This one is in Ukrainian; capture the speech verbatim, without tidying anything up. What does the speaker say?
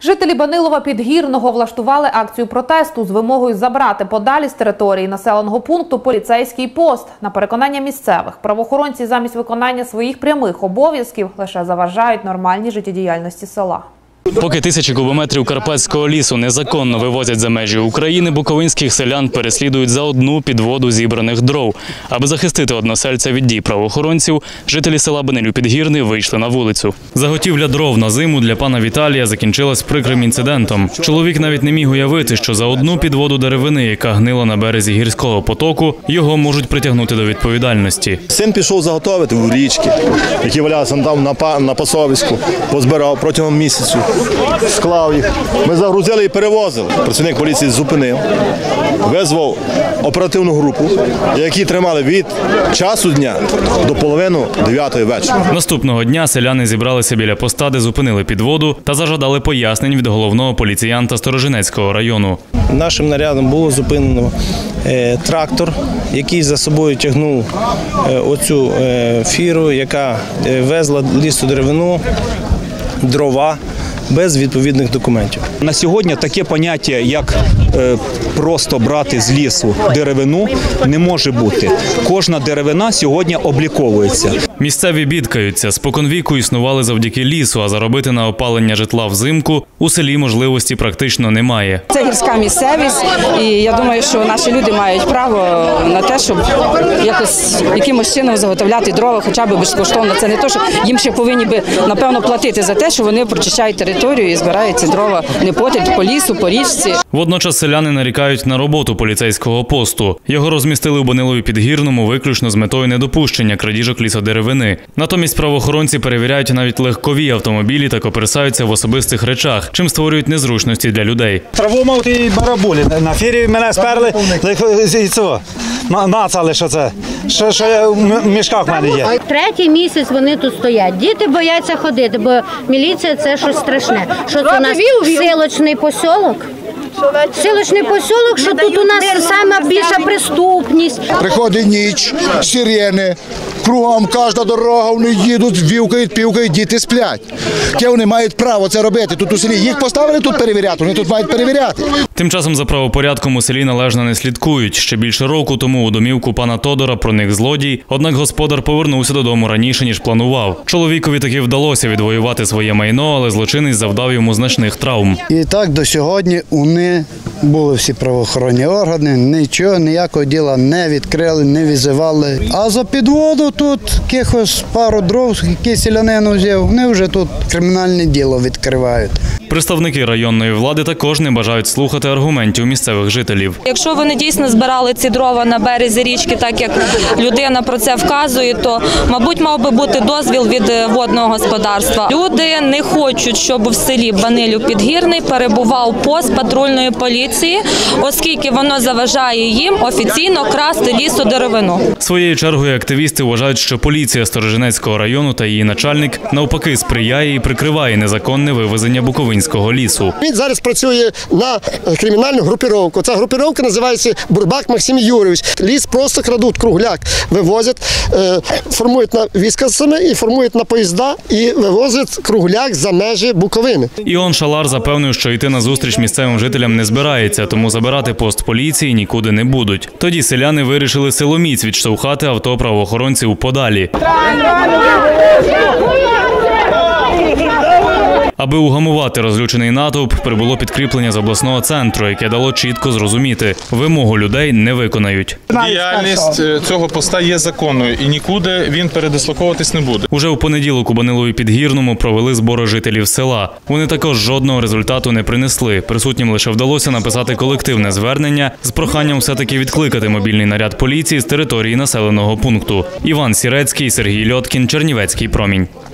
Жителі Банилова-Підгірного влаштували акцію протесту з вимогою забрати подалі з території населеного пункту поліцейський пост. На переконання місцевих, правоохоронці замість виконання своїх прямих обов'язків лише заважають нормальній життєдіяльності села. Поки тисячі кубометрів карпатського лісу незаконно вивозять за межі України, буковинських селян переслідують за одну підводу зібраних дров. Аби захистити односельця від дій правоохоронців, жителі села Банилів-Підгірний вийшли на вулицю. Заготівля дров на зиму для пана Віталія закінчилась прикрим інцидентом. Чоловік навіть не міг уявити, що за одну підводу деревини, яка гнила на березі гірського потоку, його можуть притягнути до відповідальності. Син пішов заготовити в річки, які валялися там на, на пасовиську, позбирав протягом місяцю. Склав їх. Ми загрузили і перевозили. Працівник поліції зупинив, визвав оперативну групу, які тримали від часу дня до половини дев'ятої вечора. Наступного дня селяни зібралися біля поста, де зупинили підводу та зажадали пояснень від головного поліціянта Сторожинецького району. Нашим нарядом було зупинено е, трактор, який за собою тягнув е, оцю е, фіру, яка е, везла лісодеревину, дрова, без відповідних документів. На сьогодні таке поняття, як е, просто брати з лісу деревину, не може бути. Кожна деревина сьогодні обліковується. Місцеві бідкаються. Споконвіку існували завдяки лісу, а заробити на опалення житла взимку у селі можливості практично немає. Це гірська місцевість, і я думаю, що наші люди мають право на те, щоб якось якимось чином заготовляти дрова, хоча б безкоштовно. Це не те, що їм ще повинні би, напевно, платити за те, що вони прочищають територію і збирають ці дрова непотріб по лісу, по річці. Водночас селяни нарікають на роботу поліцейського посту. Його розмістили у Банилові-Підгірному виключно з метою недопущення крадіжок лісодеревини. Натомість правоохоронці перевіряють навіть легкові автомобілі та коперсаються в особистих речах, чим створюють незручності для людей. Траву мав і барабулі. На фірі мене сперли, нацали, що це, що, що в мішках в мене є. Третій місяць вони тут стоять. Діти бояться ходити, бо міліція – це щось страшне. Що це у нас селочний посілок? Селочний посілок, що тут у нас сама більша преступність. Приходить ніч, сирени, кругом кожна дорога, вони їдуть, вівкають, півкають, діти сплять. Яке вони мають право це робити? Тут у селі їх поставили тут перевіряти, вони тут мають перевіряти. Тим часом за правопорядком у селі належно не слідкують. Ще більше року тому у домівку пана Тодора проник злодій, однак господар повернувся додому раніше, ніж планував. Чоловікові таки вдалося відвоювати своє майно, але злочинець завдав йому значних травм. І так до сьогодні вони були всі правоохоронні органи, нічого, ніякого діла не відкрили, не визивали. А за підводу тут якихось пару дров, які селянин взяв, вони вже тут кримінальне діло відкривають. Представники районної влади також не бажають слухати аргументів місцевих жителів. Якщо вони дійсно збирали ці дрова на березі річки, так як людина про це вказує, то, мабуть, мав би бути дозвіл від водного господарства. Люди не хочуть, щоб в селі Банилів-Підгірний перебував пост патрульної поліції, оскільки воно заважає їм офіційно красти лісодеревину. Своєю чергою активісти вважають, що поліція Сторожинецького району та її начальник навпаки сприяє і прикриває незаконне вивезення буковинського лісу. Він зараз працює на кримінальну групіровку. Ця групіровка називається Бурбак Максим Юрійович. Ліс просто крадуть, кругляк вивозять, формують на війська саме і формують на поїзда і вивозять кругляк за межі Буковини. Іон Шалар запевнив, що йти на зустріч місцевим жителям не збирається, тому забирати пост поліції нікуди не будуть. Тоді селяни вирішили силоміць відштовхати авто правоохоронців подалі. Аби угамувати розлючений натовп, прибуло підкріплення з обласного центру, яке дало чітко зрозуміти – вимогу людей не виконають. Діяльність цього поста є законною і нікуди він передислоковуватись не буде. Уже в понеділок у Банилові-Підгірному провели збори жителів села. Вони також жодного результату не принесли. Присутнім лише вдалося написати колективне звернення з проханням все-таки відкликати мобільний наряд поліції з території населеного пункту. Іван Сірецький, Сергій Льоткін, Чернівецький промінь.